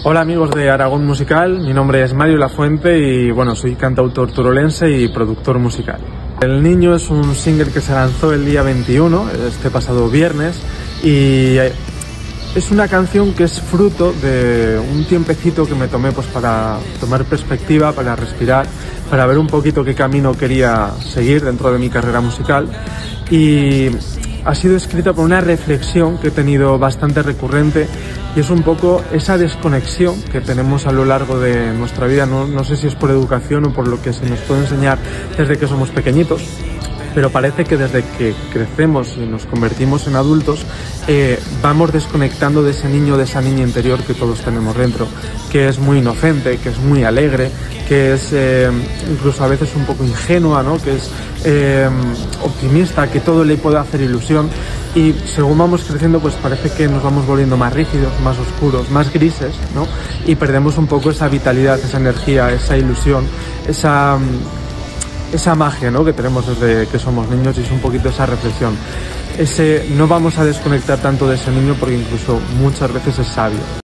Hola amigos de Aragón Musical, mi nombre es Mario Lafuente y bueno, soy cantautor turolense y productor musical. El Niño es un single que se lanzó el día 21, este pasado viernes, y es una canción que es fruto de un tiempecito que me tomé pues para tomar perspectiva, para respirar, para ver un poquito qué camino quería seguir dentro de mi carrera musical, y ha sido escrita por una reflexión que he tenido bastante recurrente, y es un poco esa desconexión que tenemos a lo largo de nuestra vida. No sé si es por educación o por lo que se nos puede enseñar desde que somos pequeñitos, pero parece que desde que crecemos y nos convertimos en adultos vamos desconectando de ese niño, de esa niña interior que todos tenemos dentro, que es muy inocente, que es muy alegre, que es incluso a veces un poco ingenua, ¿no? Que es optimista, que todo le puede hacer ilusión, y según vamos creciendo pues parece que nos vamos volviendo más rígidos, más oscuros, más grises, ¿no? Y perdemos un poco esa vitalidad, esa energía, esa ilusión, esa magia, ¿no? Que tenemos desde que somos niños, y es un poquito esa reflexión. No vamos a desconectar tanto de ese niño porque incluso muchas veces es sabio.